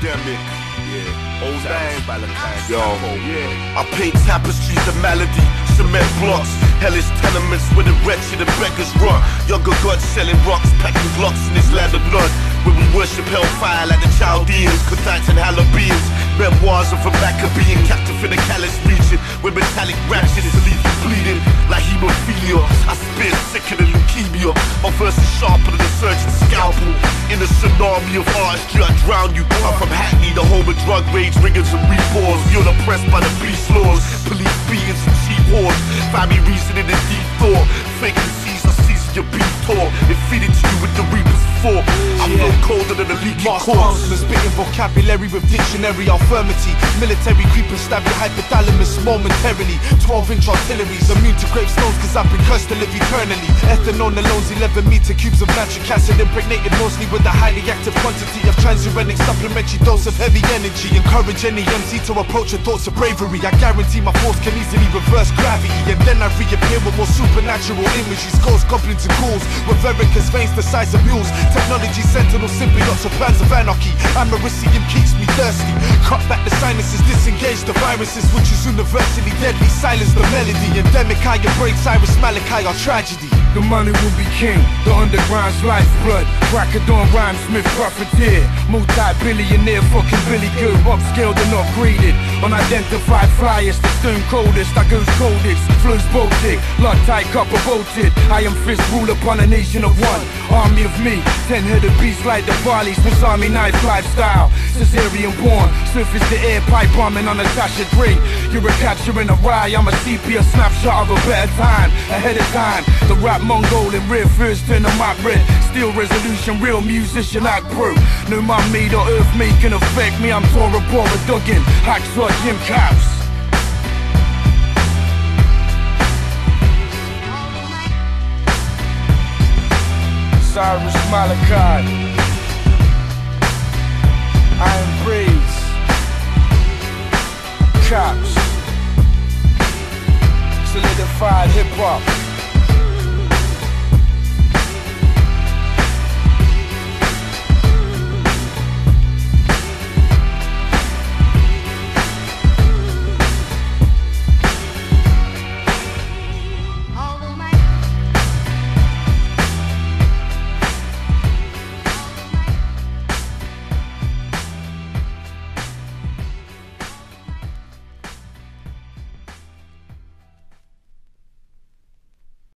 pandemic. Yeah, old name Valentine's. Yo, yeah. I paint tapestries of malady, cement blocks, hellish tenements where the wretched and beggars rot. Younger gods selling rocks, packing glocks in this land of none, where we worship hellfire like the Chaldeans, Kuthites and Halabians. Memoirs of a Maccabean captive in the callous region, where metallic ratchets leave you bleeding like hemophilia. I spit sicker than leukemia. My verse is sharper than a surgeon's scalpel. In a tsunami of artistry, I drown you. I'm from Hackney, the home of drug rage, ringers and reborns. You're oppressed by the beast laws, police beatings and cheap wars. Family reasoning and deep thought, faking Caesar, season your beef talk, and feed it to you with the reaper's fork. I'm no colder than a leaky corpse. Spitting vocabulary with dictionary infirmity. Military creeping, stab your hypothalamus momentarily. 12-inch artilleries, immune to gravestones cause I've been cursed to live eternally. Ethanol alone's 11-meter cubes of nitric acid, impregnated mostly with a highly active quantity of transuranic supplementary dose of heavy energy. Encourage any MC to approach your thoughts of bravery. I guarantee my force can easily reverse gravity, and then I reappear with more supernatural images. Ghosts, goblins and ghouls with Erica's veins the size of mules. Technology sentinel symbiotes or plans of anarchy. Americium keeps me thirsty. Cut back the sinuses, disengage the viruses, which is universally deadly. Silence the melody. Endemic higher breaks Cyrus Malachi our tragedy. The money will be king, the underground's lifeblood. Crackadon, rhyme, Smith, profiteer. Multi-billionaire, fucking Billy Good. Upscaled and upgraded. Unidentified flyers, the stone coldest. I goes coldest, flows Baltic. Luddite, copper bolted. I am fist rule upon a nation of one. Army of me, 10-headed beasts like the Barley's. Was army knife lifestyle, Caesarean born. Surface the air, pipe bombing on Natasha Grey. You're a capture in a rye, I'm a sepia snapshot of a better time. Ahead of time, the rap Mongol in red first turn the map red. Steel resolution, real musician act pro. No man made or earth making affect me. I'm Tora Bora Duggan, Hacksaw Jim Caps. Cyrus Malachi, Iron Braids, Caps, solidified hip hop.